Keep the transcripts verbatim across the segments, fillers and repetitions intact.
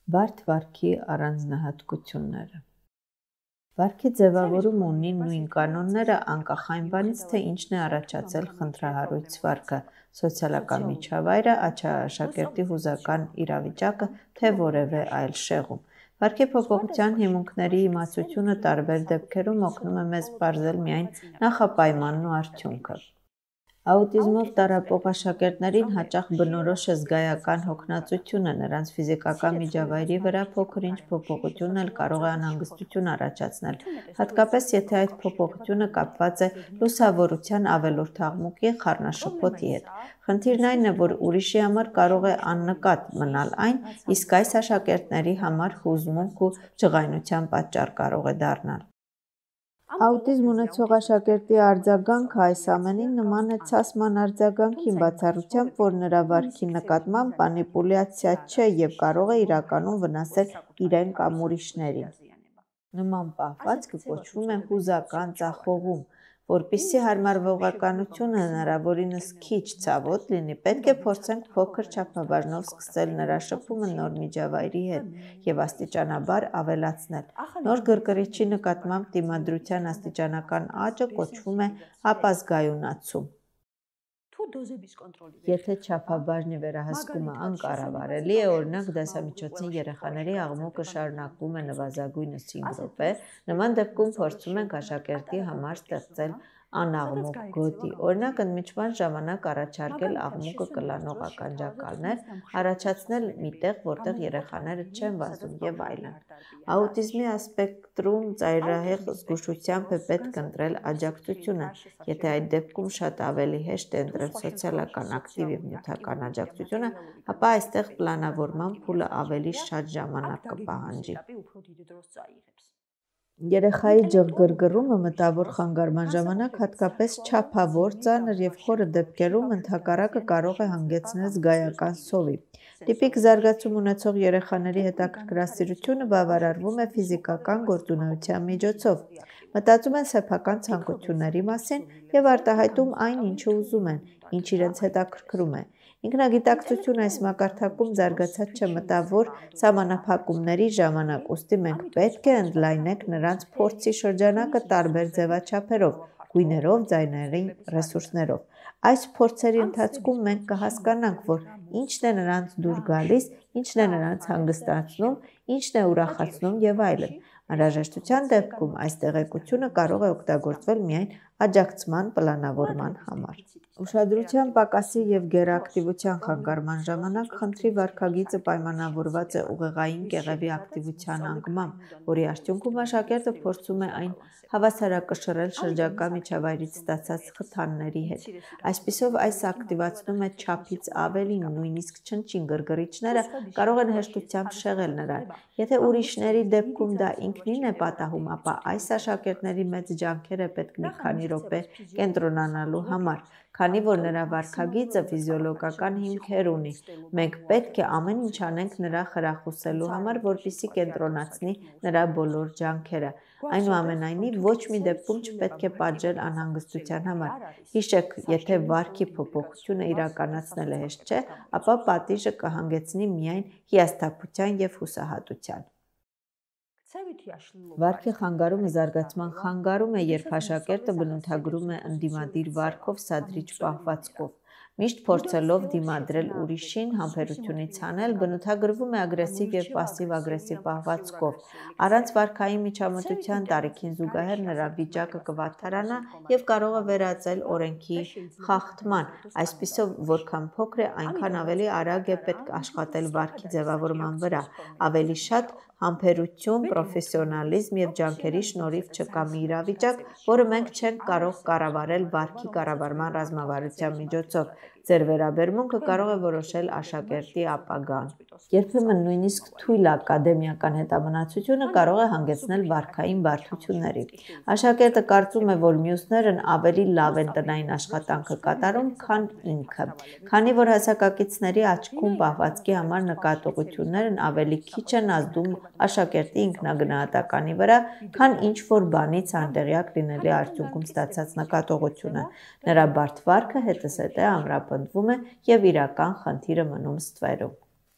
Բարդ վարքի առանձնահատկությունները Վարքի ձևավորում ունի նույն կանոնները անկախ այն բանից, թե ինչն է առաջացել խնդրահարույց վարքը, սոցիալական միջավայրը, աշակերտի հուզական իրավիճակը, թե որևէ այլ շեղում։ Վարքի փոփոխության հիմունքների իմացությունը տարբեր դեպքերում օգնում է մեզ պարզել միայն նախապայմանն ու արդյունքը։ Աուտիզմով տառապող աշակերտներին հաճախ բնորոշ է զգայական հոգնածությունը, նրանց ֆիզիկական միջավայրի վրա փոքր-ինչ փոփոխությունն էլ կարող է անհանգստություն առաջացնել, հատկապես եթե այդ փոփոխությունը կապված է լուսավորության ավելորդ աղմուկի, խառնաշփոթի հետ։ Խնդիրն այն է, որ ուրիշի համար կարող է աննկատ մնալ այն, իսկ այս աշակերտների համար հուզմունք ու ջղայնության պատճառ կարող է դառնալ։ Աուտիզմ ունեցող աշակերտի արձագանքը այս ամենին նման է ցասման արձագանքին, բացառությամբ, որ նրա վարքի նկատմամբ մանիպուլյացիա չէ և կարող է իրականում վնասել իրեն կամ ուրիշներին։ Նման պահվածքը կոչվում է հուզական ձախողում։ Որպեսզի հարմարվողականությունը հնարավորինս քիչ ցավոտ լինի, պետք է փորձենք փոքր չափաբաժնով սկսել նրա շփումը նոր միջավայրի հետ և աստիճանաբար ավելացնել։ Նոր գրգռիչի նկատմամբ դիմադրության աստիճանական աճը կոչվում է ապազգայունացում։ Եթե չափաբաժնի վերահսկումը անկառավարելի է, օրինակ դասամիջոցին երեխաների աղմուկը շարունակվում է նվազագույնս հինգ րոպե, նման դեպքում փորձում ենք աշակերտի համար ստեղծել անաղմուկ գոտի, օրինակ ընդմիջման ժամանակ առաջարկել աղմուկը կլանող ականջակալներ, առաջացնել մի տեղ, որտեղ երեխաները չեն վազում և այլն։ Աուտիզմի ասպեկտրում ծայրահեղ զգուշությամբ է պետք ընտրել աջակցությունը, եթե այդ դեպքում շատ ավելի հեշտ է ընտրել սոցիալական, ակտիվ և նյութական աջակցությունը, ապա այստեղ պլանավորման փուլը ավելի շատ ժամանակ կպահանջի։ Երեխայի ջղգրգռումը մտավոր խանգարման ժամանակ հատկապես չափավոր, ծանր և խորը դեպքերում ընդհակառակը կարող է հանգեցնել զգայական սովի։ Տիպիկ զարգացում ունեցող երեխաների հետաքրքրասիրությունը բավարարվում է ֆիզիկական գործունեության միջոցով։ Մտածում են սեփական ցանկությունների մասին և արտահայտում այն, ինչը ուզում են, ինչ իրենց հետաքրքրում է։ Ինքնագիտակցությունը այս մակարդակում զարգացած չէ մտավոր սահմանափակումների ժամանակ, ուստի մենք պետք է ընդլայնենք նրանց փորձի շրջանակը տարբեր ձևաչափերով, գույներով, ձայների ռեսուրսներով։ Այս փորձերի ընթացքում մենք կհասկանանք, որ ինչն է նրանց դուր գալիս, ինչն է նրանց հանգստացնում, ինչն է ուրախացնում և այլն։ Անհրաժեշտության դեպքում այս տեղեկությունը կարող է օգտագործվել միայն աջակցման պլանավորման համար։ Ուշադրության պակասի և գերակտիվության խանգարման ժամանակ խնդրի վարքագիծը պայմանավորված է ուղեղային կեղևի ակտիվության անկմամբ, որի արդյունքում աշակերտը փորձում է այն հավասարակշռել շրջակա միջավայրից ստացած խթանների հետ։ Այսպիսով այս ակտիվացնում է չափից ավելին, նույնիսկ չնչին գրգռիչները կարող են հեշտությամբ շեղել նրան։ Եթե ուրիշների դեպքում դա ինքնին է պատահում, ապա այս աշակերտների մեծ ջանքեր է պետք մի քանի րոպե կենտրոնանալու համար, քանի որ նրա վարքագիծը ֆիզիոլոգիական հիմքեր ունի։ Մենք պետք է ամեն ինչ անենք նրա խրախուսելու համար, որպեսզի կենտրոնացնի նրա բոլոր ջանքերը։ Այնուամենայնիվ, ոչ մի դեպքում չպետք է պատժել անհանգստության համար։ Հիշեք, եթե վարքի փոփոխությունը իրականացնելը հեշտ չէ, ապա պատիժը կհանգեցնի միայն հիասթափության և հուսահատության։ Վարքի խանգարումը զարգացման խանգարում է, երբ աշակերտը բնութագրում է ընդդիմադիր վարքով սադրիչ պահվածքով։ Միշտ փորձելով դիմադրել ուրիշին, համբերությունից հանել, բնութագրվում է ագրեսիվ և պասիվ-ագրեսիվ պահվածքով։ Առանց վարքային միջամտության տարիքին զուգահեռ նրա վիճակը կվատթարանա և կարող է վերածել օրենքի խախտման։ Այսպիսով, որքան փոքր է, այնքան ավելի արագ է պետք աշխատել վարքի ձևավորման վրա։ Ավելի շատ համբերություն, պրոֆեսիոնալիզմ և ջանքերի շնորհիվ չկա մի իրավիճակ, որը մենք չենք կարող կառավարել վարքի կառավարման ռազմավարության միջոցով։ Ձեր վերաբերմունքը կարող է որոշել աշակերտի ապագան։ Երբեմն նույնիսկ թույլ ակադեմիական հետամնացությունը կարող է հանգեցնել վարքային բարդությունների։ Աշակերտը կարծում է, որ մյուսներն ավելի լավ են տնային աշխատանքը կատարում, քան ինքը։ Քանի որ հասակակիցների աչքում պահվածքի համար նկատողություններն ավելի քիչ են ազդում աշակերտի ինքնագնահատականի վրա, քան ինչ-որ բանից անտեղյակ լինելի արդյունքում ստացած նկատողությունը, նրա բարդ վարքը հետզհետե ամրապնդվում է և իրական խնդիրը մնում ստվերում։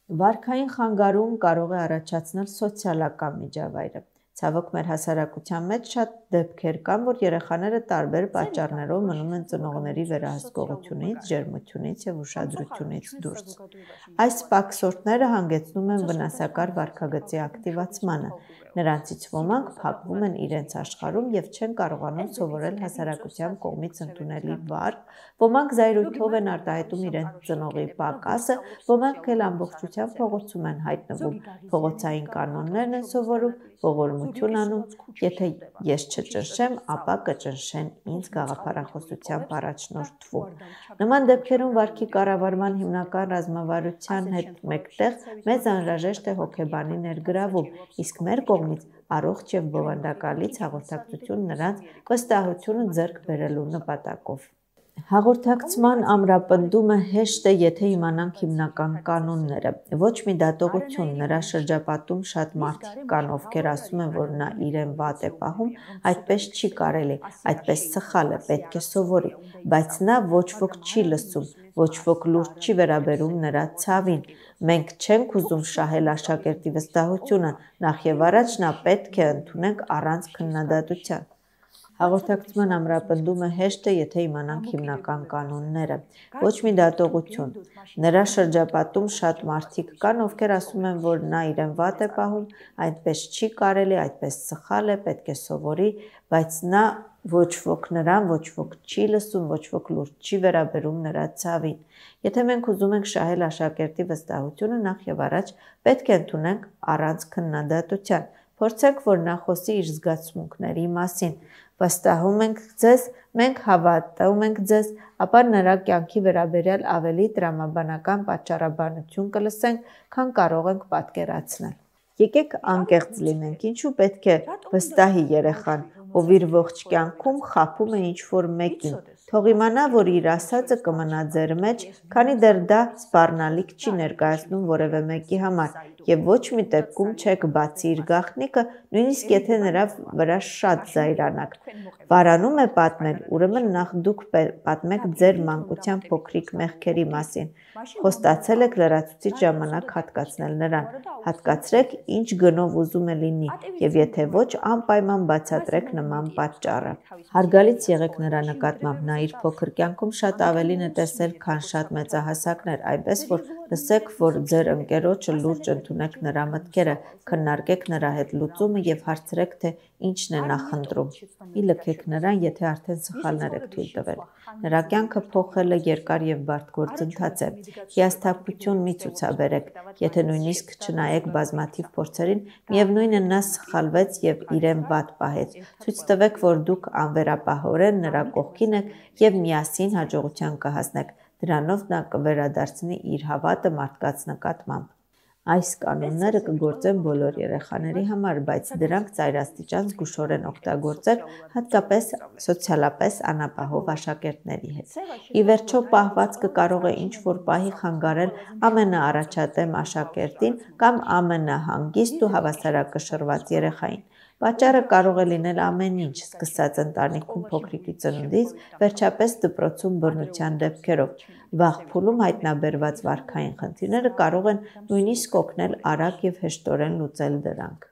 Վարքային խանգարում կարող է առաջացնել սոցիալական միջավայրը։ Ցավոք մեր հասարակության մեջ շատ դեպքեր կան, որ երեխաները տարբեր պատճառներով մնում են ծնողների վերահսկողությունից, ջերմությունից և ուշադրությունից դուրս։ Այս պակսորտները հանգեցնում են վնասակար վարքագծի ակտիվացմանը։ Նրանցից ոմանք փակվում են իրենց աշխարհում և չեն կարողանում սովորել հասարակության կողմից ընդունելի վարք, ոմանք զայրույթով են արտահայտում իրենց ծնողի պակասը, ոմանք էլ ամբողջությամբ փողոցում են հայտնվում, փողոցային կանոններն են սովորում, ողորմություն անում, եթե ես չճնշեմ, ապա կճնշեն ինձ գաղափարախոսությամբ առաջնորդվում։ Նման դեպքերում վարքի կառավարման հիմնական ռազմավարության հետ մեկտեղ մեզ անհրաժեշտ է հոգեբանի ներգրավում, իսկ մեր կողմից առողջ և բովանդակալից հաղորդակցություն նրանց վստահությունը ձեռք բերելու նպատակով։ Հաղորդակցման ամրապնդումը հեշտ է, եթե իմանանք հիմնական կանոնները։ Ոչ մի դատողություն, նրա շրջապատում շատ մարդիկ կան, ովքեր ասում են, որ նա իրեն վատ է պահում, այդպես չի կարելի, այդպես սխալ է, պետք է սովորի, բայց նա ոչ ոք չի լսում, ոչ ոք լուրջ չի վերաբերում նրա ցավին։ Մենք չենք ուզում շահել աշակերտի վստահությունը, նախ և առաջ նա պետք է ընդունենք առանց քննադատության։ Հաղորդակցման ամրապնդումը հեշտ է, եթե իմանանք հիմնական կանոնները։ Ոչ մի դատողություն, նրա շրջապատում շատ մարդիկ կան, ովքեր ասում են, որ նա իրեն վատ է պահում, այդպես չի կարելի, այդպես սխալ է, պետք է սովորի, բայց նա ոչ ոք նրան, ոչ ոք չի լսում, ոչ ոք լուրջ չի վերաբերում նրա ցավին։ Եթե մենք ուզում ենք շահել աշակերտի վստահությունը, նախ և առաջ պետք է ընդունենք առանց քննադատության։ Փորձենք, որ նա խոսի իր զգացմունքների մասին։ Վստահում ենք ձեզ, մենք հավատում ենք ձեզ, ապա նրա կյանքի վերաբերյալ ավելի տրամաբանական պատճառաբանություն կլսենք, քան կարող ենք պատկերացնել։ Եկեք անկեղծ լինենք, ինչու պետք է վստահի երեխան, ով իր ողջ կյանքում խաբում է ինչ-որ մեկին, թող իմանա, որ իր ասածը կմնա ձեր մեջ, քանի դեռ դա սպառնալիք չի ներկայացնում որևէ մեկի համար, և ոչ մի դեպքում չեք բացի իր գաղտնիքը, նույնիսկ եթե նրա վրա շատ զայրանաք։ Վարանում է պատմել, ուրեմն նախ դուք պատմեք ձեր մանկության փոքրիկ մեղքերի մասին։ Խոստացել եք լրացուցիչ ժամանակ հատկացնել նրան։ Հատկացրեք, ինչ գնով ուզում է լինի, և եթե ոչ, անպայման բացատրեք նման պատճառը։ Հարգալից եղեք նրա նկատմամբ, նա իր փոքր կյանքում շատ ավելին է տեսել, քան շատ մեծահասակներ, այնպես որ լսեք, որ ձեր ընկերոջը լուրջ ընդունեք նրա մտքերը, քննարկեք նրա հետ լուծումը և հարցրեք, թե ինչն է նա խնդրում։ Մի լքեք նրան, եթե արդեն սխալներ եք թույլ տվել։ Նրա կյանքը փոխելը երկար և բարդ գործընթաց է։ Հիասթափություն մի ցուցաբերեք, եթե նույնիսկ չնայեք բազմաթիվ փորձերին, միևնույն է նա սխալվեց և իրեն վատ պահեց։ Ցույց տվեք, որ դուք անվերապահորեն նրա կողքին եք և միասին հաջողության կհասնեք։ Դրանով նա կվերադարձնի իր հավատը մարդկանց նկատմամբ։ Այս կանոնները կգործեն բոլոր երեխաների համար, բայց դրանք ծայրաստիճան զգուշորեն օգտագործեք, հատկապես սոցիալապես անապահով աշակերտների հետ։ Ի վերջո, պահվածքը կարող է ինչ-որ պահի խանգարել ամենաառաջատեմ աշակերտին կամ ամենահանգիստ ու հավասարակշռված երեխային։ Պատճառը կարող է լինել ամեն ինչ, սկսած ընտանիքում փոքրիկի ծնունդից, վերջապես դպրոցում բռնության դեպքերով։ Վաղ փուլում հայտնաբերված վարքային խնդիրները կարող են նույնիսկ օգնել արագ և հեշտորեն լուծել դրանք։